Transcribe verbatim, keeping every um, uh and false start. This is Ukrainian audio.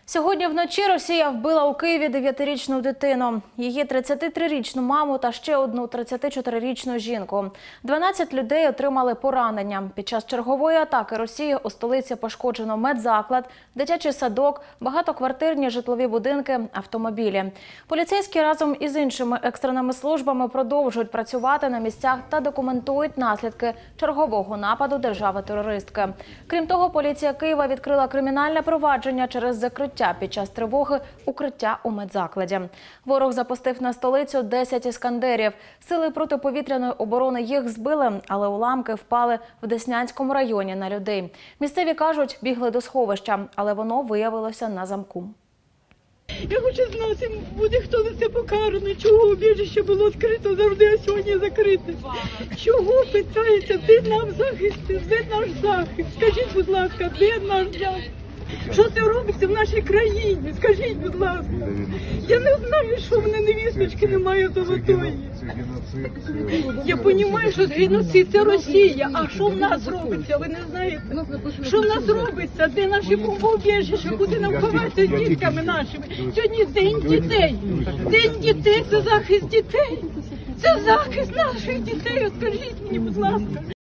Сьогодні вночі Росія вбила у Києві дев'ятирічну дитину. Її тридцятитрирічну маму та ще одну тридцятичотирирічну жінку. дванадцять людей отримали поранення. Під час чергової атаки Росії у столиці пошкоджено медзаклад, дитячий садок, багатоквартирні житлові будинки, автомобілі. Поліцейські разом із іншими екстреними службами продовжують працювати на місцях та документують наслідки чергового нападу держави-терористки. Крім того, поліція Києва відкрила кримінальне провадження через закриття під час тривоги укриття у медзакладі. Ворог запустив на столицю десять іскандерів. Сили протиповітряної оборони їх збили, але уламки впали в Деснянському районі на людей. Місцеві кажуть, бігли до сховища, але воно виявилося на замку. Я хочу знати, буде хто за це покараний, чого убіжище було відкрито завжди, а сьогодні закрите. Чого питається, де нам захист, де наш захист? Скажіть, будь ласка, де наш захист? Що це робиться в нашій країні? Скажіть, будь ласка. Я не знаю, що в мене невісточки немає золотої. Я розумію, що геноцид – це Росія. А що в нас робиться, ви не знаєте? Що в нас робиться? Де наші бомбоубіжища? Куди нам ховатися з дітками нашими? Сьогодні день дітей. День дітей – це захист дітей. Це захист наших дітей. Скажіть мені, будь ласка.